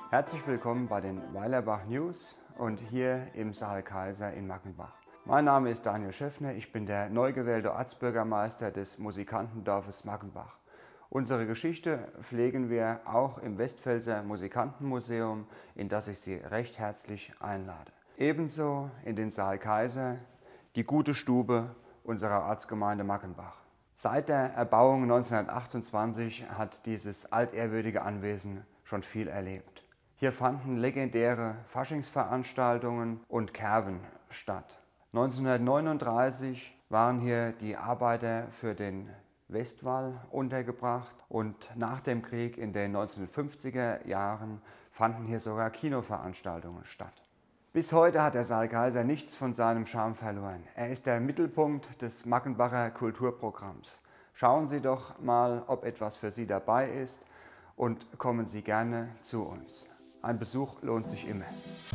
Herzlich willkommen bei den Weilerbach News und hier im Saal Kaiser in Mackenbach. Mein Name ist Daniel Schäffner, ich bin der neu gewählte Ortsbürgermeister des Musikantendorfes Mackenbach. Unsere Geschichte pflegen wir auch im Westpfälzer Musikantenmuseum, in das ich Sie recht herzlich einlade. Ebenso in den Saal Kaiser, die gute Stube unserer Ortsgemeinde Mackenbach. Seit der Erbauung 1928 hat dieses altehrwürdige Anwesen schon viel erlebt. Hier fanden legendäre Faschingsveranstaltungen und Kerven statt. 1939 waren hier die Arbeiter für den Westwall untergebracht und nach dem Krieg in den 1950er Jahren fanden hier sogar Kinoveranstaltungen statt. Bis heute hat der Saal Kaiser nichts von seinem Charme verloren. Er ist der Mittelpunkt des Mackenbacher Kulturprogramms. Schauen Sie doch mal, ob etwas für Sie dabei ist und kommen Sie gerne zu uns. Ein Besuch lohnt sich immer.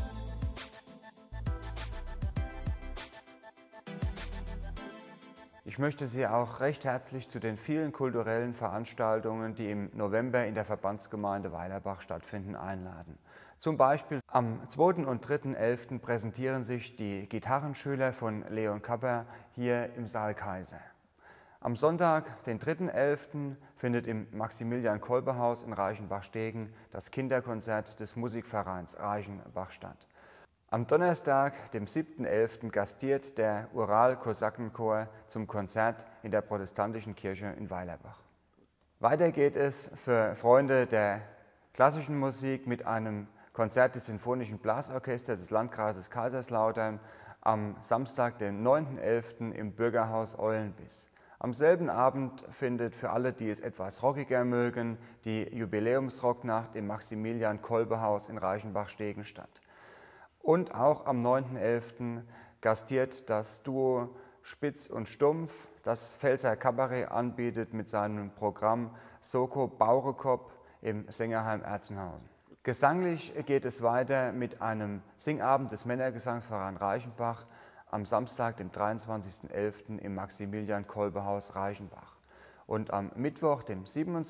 Ich möchte Sie auch recht herzlich zu den vielen kulturellen Veranstaltungen, die im November in der Verbandsgemeinde Weilerbach stattfinden, einladen. Zum Beispiel am 2. und 3.11. präsentieren sich die Gitarrenschüler von Leon Kapper hier im Saal Kaiser. Am Sonntag, den 3.11., findet im Maximilian-Kolbe-Haus in Reichenbach-Stegen das Kinderkonzert des Musikvereins Reichenbach statt. Am Donnerstag, dem 7.11., gastiert der Ural-Kosakenchor zum Konzert in der protestantischen Kirche in Weilerbach. Weiter geht es für Freunde der klassischen Musik mit einem Konzert des Sinfonischen Blasorchesters des Landkreises Kaiserslautern am Samstag, dem 9.11. im Bürgerhaus Eulenbiss. Am selben Abend findet für alle, die es etwas rockiger mögen, die Jubiläumsrocknacht im Maximilian-Kolbe-Haus in Reichenbach-Stegen statt. Und auch am 9.11. gastiert das Duo Spitz und Stumpf, das Pfälzer Kabarett anbietet mit seinem Programm Soko Baurekop im Sängerheim Erzenhausen. Gesanglich geht es weiter mit einem Singabend des Männergesangsvereins Reichenbach am Samstag, dem 23.11. im Maximilian-Kolbe-Haus Reichenbach. Und am Mittwoch, dem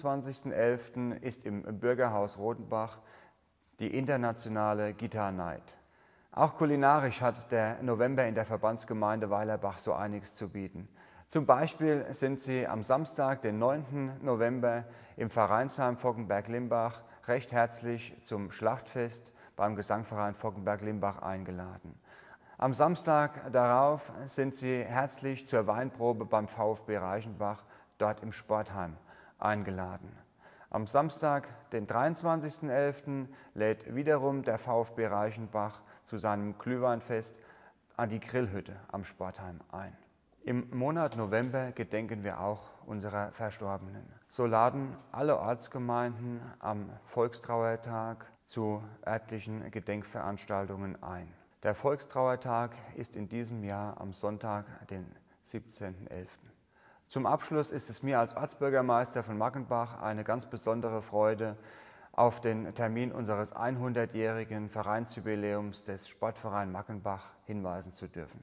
27.11. ist im Bürgerhaus Rodenbach die internationale Guitar Night. Auch kulinarisch hat der November in der Verbandsgemeinde Weilerbach so einiges zu bieten. Zum Beispiel sind Sie am Samstag, den 9. November im Vereinsheim Vockenberg-Limbach recht herzlich zum Schlachtfest beim Gesangverein Vockenberg-Limbach eingeladen. Am Samstag darauf sind Sie herzlich zur Weinprobe beim VfB Reichenbach, dort im Sportheim, eingeladen. Am Samstag, den 23.11., lädt wiederum der VfB Reichenbach zu seinem Glühweinfest an die Grillhütte am Sportheim ein. Im Monat November gedenken wir auch unserer Verstorbenen. So laden alle Ortsgemeinden am Volkstrauertag zu örtlichen Gedenkveranstaltungen ein. Der Volkstrauertag ist in diesem Jahr am Sonntag, den 17.11. Zum Abschluss ist es mir als Ortsbürgermeister von Mackenbach eine ganz besondere Freude, auf den Termin unseres 100-jährigen Vereinsjubiläums des Sportvereins Mackenbach hinweisen zu dürfen.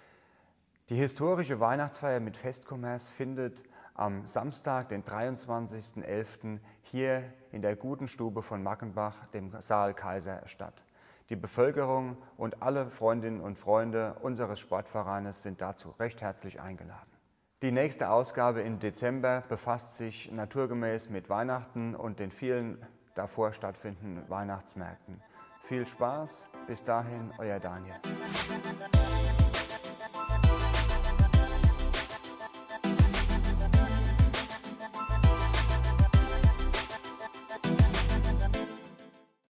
Die historische Weihnachtsfeier mit Festkommers findet am Samstag, den 23.11. hier in der guten Stube von Mackenbach, dem Saal Kaiser, statt. Die Bevölkerung und alle Freundinnen und Freunde unseres Sportvereines sind dazu recht herzlich eingeladen. Die nächste Ausgabe im Dezember befasst sich naturgemäß mit Weihnachten und den vielen davor stattfindenden Weihnachtsmärkten. Viel Spaß, bis dahin, euer Daniel.